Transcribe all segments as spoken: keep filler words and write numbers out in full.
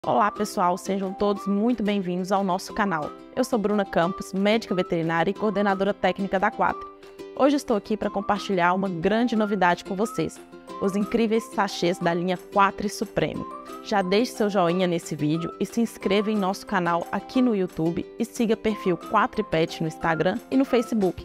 Olá pessoal, sejam todos muito bem-vindos ao nosso canal. Eu sou Bruna Campos, médica veterinária e coordenadora técnica da Quatri. Hoje estou aqui para compartilhar uma grande novidade com vocês, os incríveis sachês da linha Quatri Supreme. Já deixe seu joinha nesse vídeo e se inscreva em nosso canal aqui no YouTube e siga o perfil Quatri Pet no Instagram e no Facebook.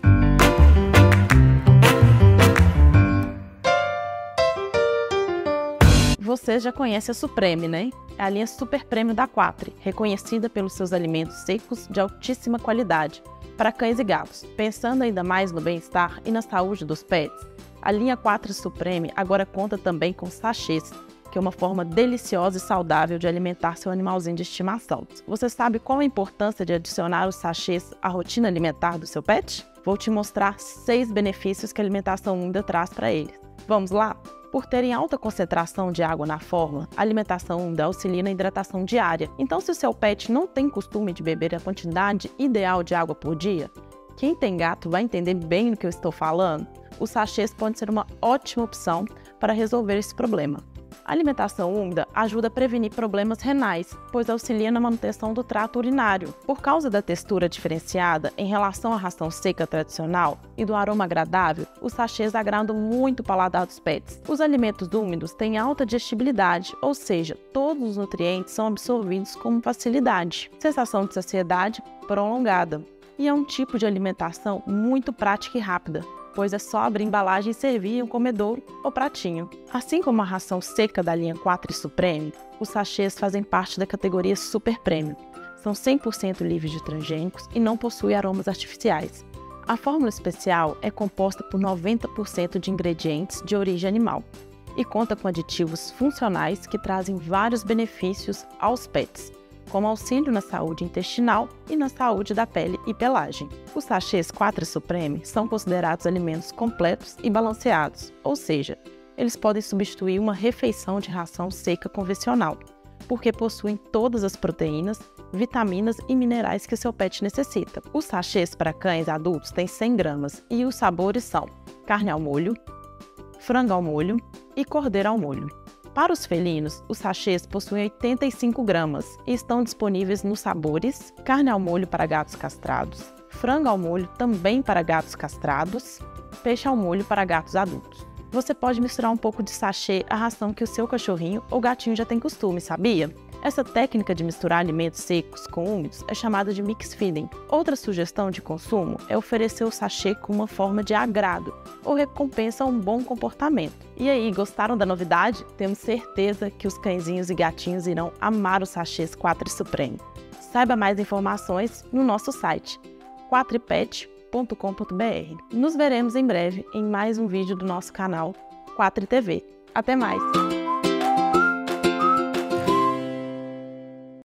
Você já conhece a Supreme, né? É a linha Super Premium da Quatri, reconhecida pelos seus alimentos secos de altíssima qualidade para cães e gatos. Pensando ainda mais no bem-estar e na saúde dos pets, a linha Quatri Supreme agora conta também com sachês, que é uma forma deliciosa e saudável de alimentar seu animalzinho de estimação. Você sabe qual a importância de adicionar os sachês à rotina alimentar do seu pet? Vou te mostrar seis benefícios que a alimentação úmida traz para eles. Vamos lá? Por terem alta concentração de água na fórmula, a alimentação úmida auxilia na hidratação diária. Então, se o seu pet não tem costume de beber a quantidade ideal de água por dia, quem tem gato vai entender bem do que eu estou falando, os sachês podem ser uma ótima opção para resolver esse problema. A alimentação úmida ajuda a prevenir problemas renais, pois auxilia na manutenção do trato urinário. Por causa da textura diferenciada em relação à ração seca tradicional e do aroma agradável, os sachês agradam muito o paladar dos pets. Os alimentos úmidos têm alta digestibilidade, ou seja, todos os nutrientes são absorvidos com facilidade. Sensação de saciedade prolongada. E é um tipo de alimentação muito prática e rápida, pois é só abrir a embalagem e servir em um comedouro ou pratinho. Assim como a ração seca da linha Quatri Supreme, os sachês fazem parte da categoria Super Premium. São cem por cento livres de transgênicos e não possuem aromas artificiais. A fórmula especial é composta por noventa por cento de ingredientes de origem animal e conta com aditivos funcionais que trazem vários benefícios aos pets, como auxílio na saúde intestinal e na saúde da pele e pelagem. Os sachês Quatri Supreme são considerados alimentos completos e balanceados, ou seja, eles podem substituir uma refeição de ração seca convencional, porque possuem todas as proteínas, vitaminas e minerais que seu pet necessita. Os sachês para cães adultos têm cem gramas e os sabores são carne ao molho, frango ao molho e cordeiro ao molho. Para os felinos, os sachês possuem oitenta e cinco gramas e estão disponíveis nos sabores carne ao molho para gatos castrados, frango ao molho também para gatos castrados, peixe ao molho para gatos adultos. Você pode misturar um pouco de sachê à ração que o seu cachorrinho ou gatinho já tem costume, sabia? Essa técnica de misturar alimentos secos com úmidos é chamada de mix feeding. Outra sugestão de consumo é oferecer o sachê com uma forma de agrado ou recompensa a um bom comportamento. E aí, gostaram da novidade? Temos certeza que os cãezinhos e gatinhos irão amar os sachês Quatri Supreme. Saiba mais informações no nosso site quatri pet ponto com ponto br. Nos veremos em breve em mais um vídeo do nosso canal Quatri T V. Até mais!